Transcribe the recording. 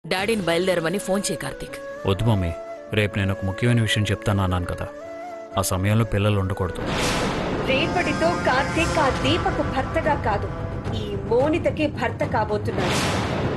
డాడీని బయలుదేరమని ఫోన్ చేయి కార్తీక్. వద్దు మమ్మీ, రేపు నేను ఒక ముఖ్యమైన విషయం చెప్తాను అన్నాను కదా, ఆ సమయంలో పిల్లలు ఉండకూడదు. రేపటితో కార్తీక్ ఆ దీపకు భర్తగా కాదు, ఈ మోనితకి భర్త కాబోతున్నాడు.